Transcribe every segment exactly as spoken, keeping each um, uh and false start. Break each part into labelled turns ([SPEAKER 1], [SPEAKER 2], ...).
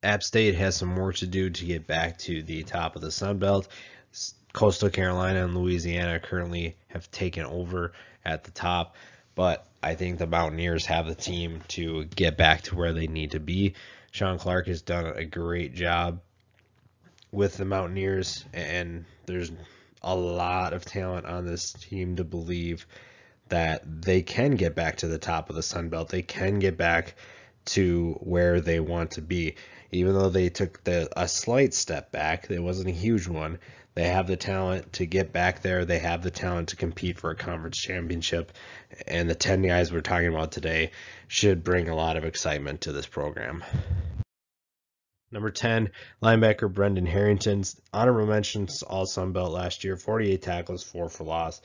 [SPEAKER 1] App State has some work to do to get back to the top of the Sun Belt. Coastal Carolina and Louisiana currently have taken over at the top, but I think the Mountaineers have the team to get back to where they need to be. Sean Clark has done a great job with the Mountaineers, and there's a lot of talent on this team to believe that they can get back to the top of the Sun Belt. They can get back to where they want to be. Even though they took the, a slight step back, it wasn't a huge one. They have the talent to get back there. They have the talent to compete for a conference championship. And the ten guys we're talking about today should bring a lot of excitement to this program. Number ten, linebacker Brendan Harrington's honorable mentions all Sun Belt last year, forty-eight tackles, four for loss.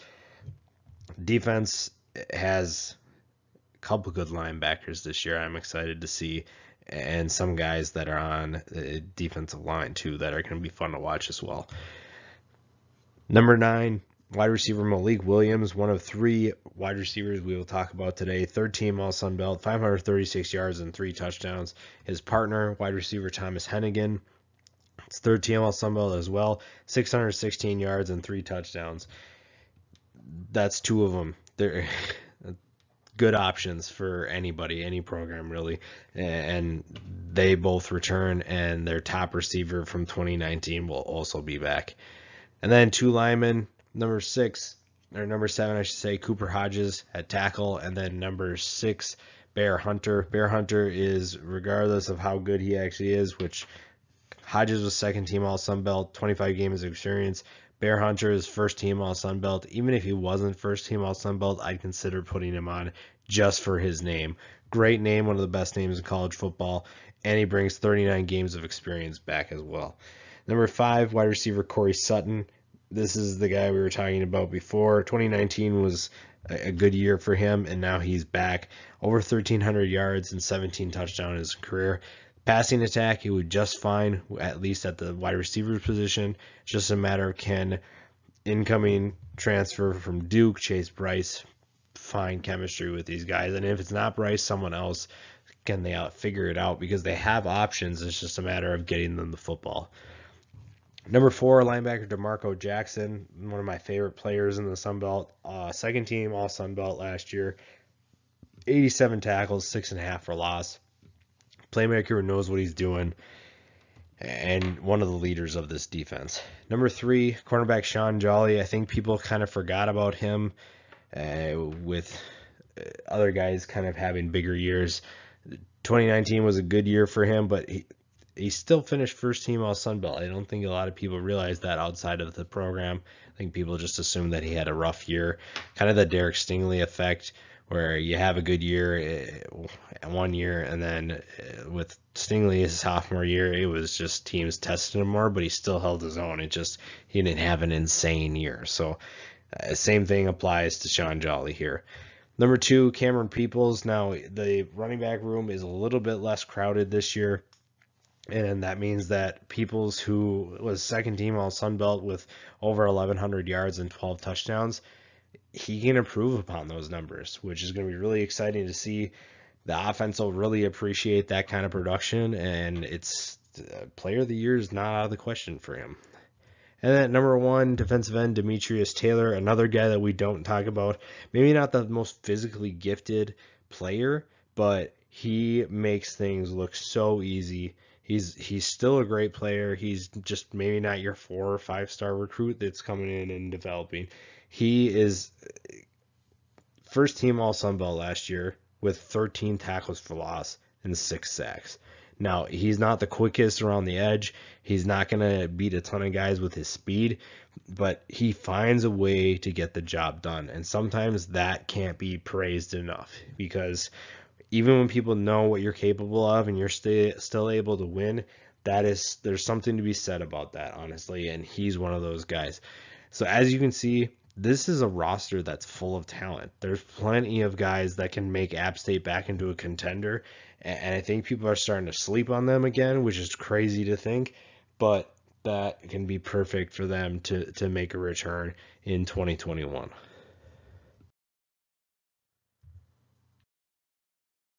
[SPEAKER 1] Defense has a couple good linebackers this year I'm excited to see, and some guys that are on the defensive line too that are going to be fun to watch as well. Number nine, wide receiver Malik Williams, one of three wide receivers we will talk about today. Third team All Sun Belt, five hundred thirty-six yards and three touchdowns. His partner, wide receiver Thomas Hennigan, it's third team All Sun Belt as well, six hundred sixteen yards and three touchdowns. That's two of them. They're good options for anybody, any program really, and they both return, and their top receiver from twenty nineteen will also be back. And then two linemen, number six, or number seven, I should say, Cooper Hodges at tackle, and then number six, Bear Hunter. Bear Hunter is, regardless of how good he actually is, which Hodges was second team All Sun Belt, twenty-five games of experience. Bear Hunter is first team All Sun Belt. Even if he wasn't first team All Sun Belt, I'd consider putting him on just for his name. Great name, one of the best names in college football, and he brings thirty-nine games of experience back as well. Number five, wide receiver Corey Sutton. This is the guy we were talking about before. twenty nineteen was a good year for him, and now he's back. Over thirteen hundred yards and seventeen touchdowns in his career. Passing attack, he would just fine, at least at the wide receiver position. It's just a matter of can incoming transfer from Duke, Chase Bryce, find chemistry with these guys. And if it's not Bryce, someone else, can they out figure it out? Because they have options. It's just a matter of getting them the football. Number four, linebacker DeMarco Jackson, one of my favorite players in the Sun Belt. Uh, second team All Sun Belt last year. eighty-seven tackles, six and a half for loss. Playmaker who knows what he's doing, and one of the leaders of this defense. Number three, cornerback Sean Jolly. I think people kind of forgot about him uh, with other guys kind of having bigger years. twenty nineteen was a good year for him, but he, he still finished first team All Sun Belt. I don't think a lot of people realize that outside of the program. I think people just assume that he had a rough year. Kind of the Derek Stingley effect, where you have a good year one year, and then with Stingley his sophomore year, it was just teams testing him more, but he still held his own. It just, he didn't have an insane year. So uh, same thing applies to Sean Jolly here. Number two, Cameron Peoples. Now, the running back room is a little bit less crowded this year, and that means that Peoples, who was second team All Sun Belt with over eleven hundred yards and twelve touchdowns, he can improve upon those numbers, which is going to be really exciting to see. The offense will really appreciate that kind of production, and it's uh, player of the year is not out of the question for him. And then number one, defensive end Demetrius Taylor, another guy that we don't talk about. Maybe not the most physically gifted player, but he makes things look so easy. He's he's still a great player. He's just maybe not your four or five star recruit that's coming in and developing. He is first team All Sun Belt last year with thirteen tackles for loss and six sacks. Now, he's not the quickest around the edge. He's not going to beat a ton of guys with his speed, but he finds a way to get the job done. And sometimes that can't be praised enough, because even when people know what you're capable of and you're st- still able to win, that is, there's something to be said about that, honestly. And he's one of those guys. So as you can see, this is a roster that's full of talent. There's plenty of guys that can make App State back into a contender, and I think people are starting to sleep on them again, which is crazy to think, but that can be perfect for them to, to make a return in twenty twenty-one.